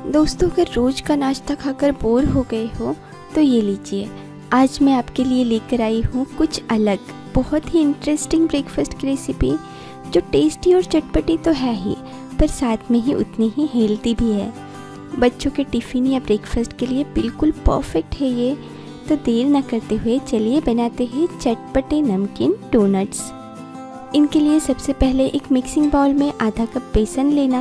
दोस्तों, अगर रोज़ का नाश्ता खाकर बोर हो गए हो तो ये लीजिए, आज मैं आपके लिए लेकर आई हूँ कुछ अलग, बहुत ही इंटरेस्टिंग ब्रेकफास्ट की रेसिपी जो टेस्टी और चटपटी तो है ही, पर साथ में ही उतनी ही हेल्दी भी है। बच्चों के टिफ़िन या ब्रेकफास्ट के लिए बिल्कुल परफेक्ट है ये। तो देर न करते हुए चलिए बनाते हैं चटपटे नमकीन डोनट्स। इनके लिए सबसे पहले एक मिक्सिंग बाउल में आधा कप बेसन लेना,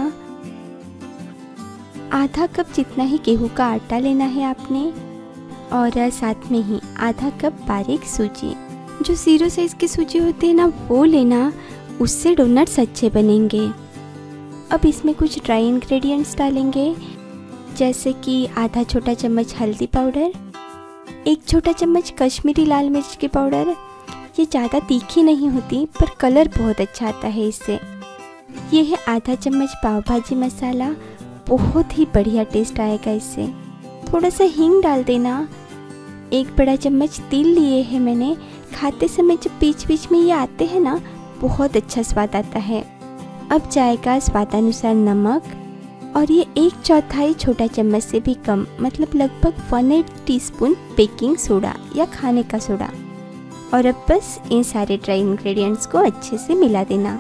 आधा कप जितना ही गेहूं का आटा लेना है आपने, और साथ में ही आधा कप बारीक सूजी। जो 0 साइज़ की सूजी होती है ना, वो लेना, उससे डोनट्स अच्छे बनेंगे। अब इसमें कुछ ड्राई इंग्रेडिएंट्स डालेंगे, जैसे कि आधा छोटा चम्मच हल्दी पाउडर, 1 छोटा चम्मच कश्मीरी लाल मिर्च की पाउडर। ये ज़्यादा तीखी नहीं होती पर कलर बहुत अच्छा आता है इससे। ये है आधा चम्मच पाव भाजी मसाला, बहुत ही बढ़िया टेस्ट आएगा इससे। थोड़ा सा हींग डाल देना। 1 बड़ा चम्मच तिल लिए हैं मैंने। खाते समय जब बीच बीच में ये आते हैं ना, बहुत अच्छा स्वाद आता है। अब जाएगा स्वादानुसार नमक, और ये 1/4 छोटा चम्मच से भी कम, मतलब लगभग 1/8 टीस्पून बेकिंग सोडा या खाने का सोडा। और अब बस इन सारे ड्राई इंग्रेडिएंट्स को अच्छे से मिला देना।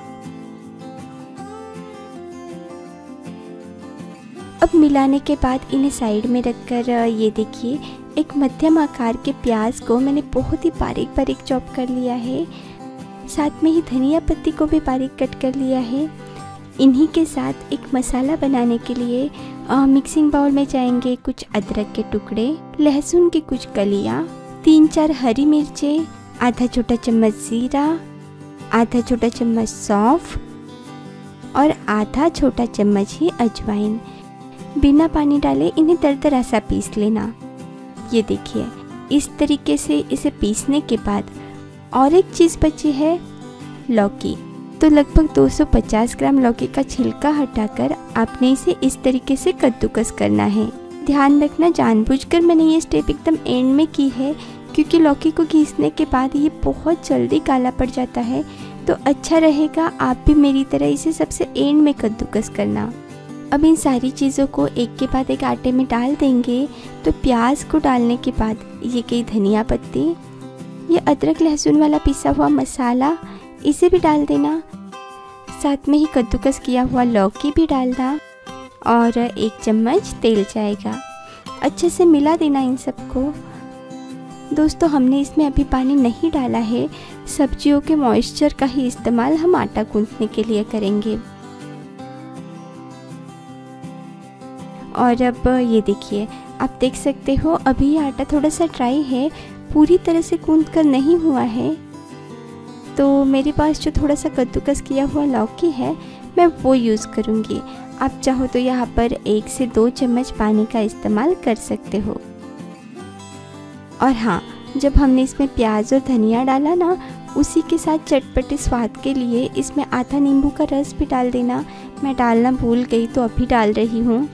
अब मिलाने के बाद इन्हें साइड में रखकर ये देखिए, एक मध्यम आकार के प्याज को मैंने बहुत ही बारीक बारीक चॉप कर लिया है। साथ में ही धनिया पत्ती को भी बारीक कट कर लिया है। इन्हीं के साथ एक मसाला बनाने के लिए मिक्सिंग बाउल में जाएंगे कुछ अदरक के टुकड़े, लहसुन की कुछ कलियाँ, 3-4 हरी मिर्चें, आधा छोटा चम्मच जीरा, आधा छोटा चम्मच सौंफ और आधा छोटा चम्मच ही अजवाइन। बिना पानी डाले इन्हें दरदरा सा पीस लेना। ये देखिए, इस तरीके से इसे पीसने के बाद और एक चीज़ बची है, लौकी। तो लगभग 250 ग्राम लौकी का छिलका हटाकर आपने इसे इस तरीके से कद्दूकस करना है। ध्यान रखना, जानबूझकर मैंने ये स्टेप एकदम एंड में की है, क्योंकि लौकी को घिसने के बाद ये बहुत जल्दी काला पड़ जाता है। तो अच्छा रहेगा आप भी मेरी तरह इसे सबसे एंड में कद्दूकस करना। अब इन सारी चीज़ों को एक के बाद एक आटे में डाल देंगे। तो प्याज को डालने के बाद ये गई धनिया पत्ती, ये अदरक लहसुन वाला पिसा हुआ मसाला, इसे भी डाल देना। साथ में ही कद्दूकस किया हुआ लौकी भी डालना, और 1 चम्मच तेल जाएगा। अच्छे से मिला देना इन सबको। दोस्तों, हमने इसमें अभी पानी नहीं डाला है, सब्जियों के मॉइस्चर का ही इस्तेमाल हम आटा गूंथने के लिए करेंगे। और अब ये देखिए, आप देख सकते हो अभी ये आटा थोड़ा सा ड्राई है, पूरी तरह से गूंथ कर नहीं हुआ है। तो मेरे पास जो थोड़ा सा कद्दूकस किया हुआ लौकी है, मैं वो यूज़ करूँगी। आप चाहो तो यहाँ पर 1 से 2 चम्मच पानी का इस्तेमाल कर सकते हो। और हाँ, जब हमने इसमें प्याज और धनिया डाला ना, उसी के साथ चटपटे स्वाद के लिए इसमें आधा नींबू का रस भी डाल देना। मैं डालना भूल गई तो अभी डाल रही हूँ।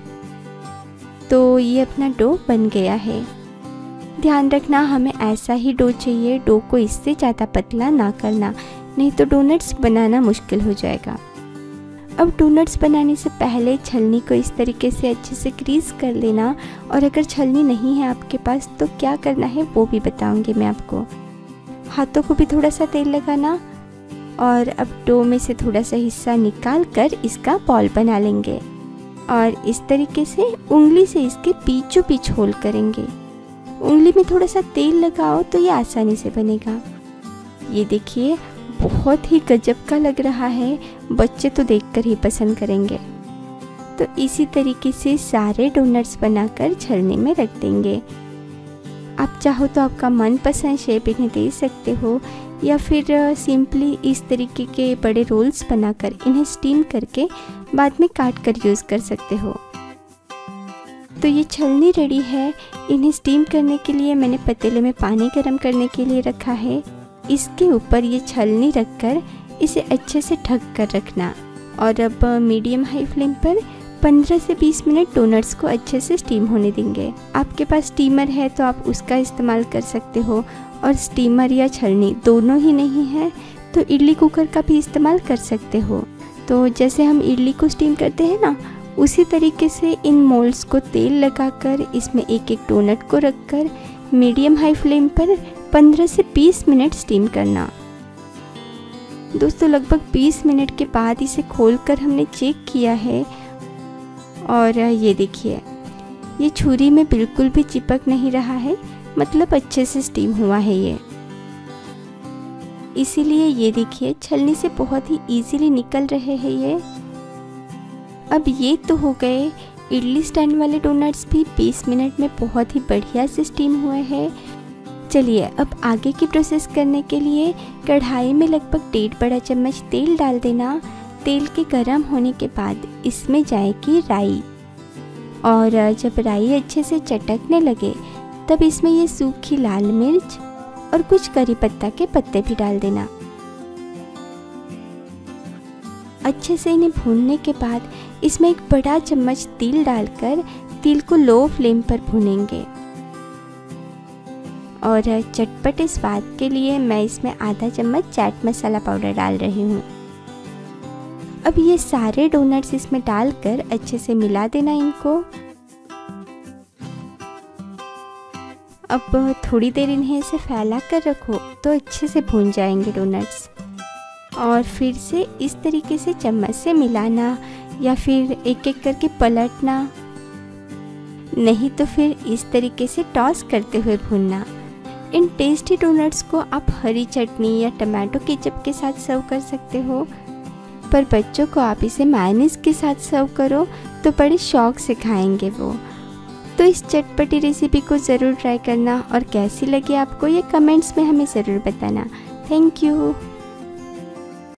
तो ये अपना डो बन गया है। ध्यान रखना, हमें ऐसा ही डो चाहिए, डो को इससे ज़्यादा पतला ना करना, नहीं तो डोनट्स बनाना मुश्किल हो जाएगा। अब डोनट्स बनाने से पहले छलनी को इस तरीके से अच्छे से ग्रीस कर लेना, और अगर छलनी नहीं है आपके पास तो क्या करना है वो भी बताऊंगी मैं आपको। हाथों को भी थोड़ा सा तेल लगाना, और अब डो में से थोड़ा सा हिस्सा निकाल कर इसका बॉल बना लेंगे, और इस तरीके से उंगली से इसके बीचों बीच होल करेंगे। उंगली में थोड़ा सा तेल लगाओ तो ये आसानी से बनेगा। ये देखिए, बहुत ही गजब का लग रहा है, बच्चे तो देखकर ही पसंद करेंगे। तो इसी तरीके से सारे डोनट्स बनाकर छलनी में रख देंगे। आप चाहो तो आपका मनपसंद शेप इन्हें दे सकते हो, या फिर सिंपली इस तरीके के बड़े रोल्स बनाकर इन्हें स्टीम करके बाद में काट कर यूज़ कर सकते हो। तो ये छलनी रेडी है। इन्हें स्टीम करने के लिए मैंने पतीले में पानी गर्म करने के लिए रखा है। इसके ऊपर ये छलनी रखकर इसे अच्छे से ढक कर रखना, और अब मीडियम हाई फ्लेम पर 15 से 20 मिनट डोनट्स को अच्छे से स्टीम होने देंगे। आपके पास स्टीमर है तो आप उसका इस्तेमाल कर सकते हो, और स्टीमर या छलनी दोनों ही नहीं है तो इडली कुकर का भी इस्तेमाल कर सकते हो। तो जैसे हम इडली को स्टीम करते हैं ना, उसी तरीके से इन मोल्ड्स को तेल लगाकर इसमें एक एक डोनट को रखकर मीडियम हाई फ्लेम पर 15 से 20 मिनट स्टीम करना। दोस्तों लगभग 20 मिनट के बाद इसे खोलकर हमने चेक किया है और ये देखिए, ये छुरी में बिल्कुल भी चिपक नहीं रहा है, मतलब अच्छे से स्टीम हुआ है ये। इसीलिए ये देखिए छलनी से बहुत ही इजीली निकल रहे हैं ये। अब ये तो हो गए इडली स्टैंड वाले डोनट्स भी 20 मिनट में बहुत ही बढ़िया से स्टीम हुए हैं। चलिए अब आगे की प्रोसेस करने के लिए कढ़ाई में लगभग 1.5 बड़ा चम्मच तेल डाल देना। तेल के गर्म होने के बाद इसमें जाएगी राई, और जब राई अच्छे से चटकने लगे तब इसमें ये सूखी लाल मिर्च और कुछ करी पत्ता के पत्ते भी डाल देना। अच्छे से इन्हें भूनने के बाद इसमें 1 बड़ा चम्मच तिल डालकर तिल को लो फ्लेम पर भूनेंगे, और चटपटे स्वाद के लिए मैं इसमें आधा चम्मच चाट मसाला पाउडर डाल रही हूँ। अब ये सारे डोनट्स इसमें डालकर अच्छे से मिला देना इनको। अब थोड़ी देर इन्हें ऐसे फैला कर रखो तो अच्छे से भून जाएंगे डोनट्स, और फिर से इस तरीके से चम्मच से मिलाना या फिर एक एक करके पलटना, नहीं तो फिर इस तरीके से टॉस करते हुए भूनना। इन टेस्टी डोनट्स को आप हरी चटनी या टमाटो केचप के साथ सर्व कर सकते हो, पर बच्चों को आप इसे मायोनीज के साथ सर्व करो तो बड़े शौक से खाएंगे वो। तो इस चटपटी रेसिपी को ज़रूर ट्राई करना, और कैसी लगी आपको ये कमेंट्स में हमें ज़रूर बताना। Thank you.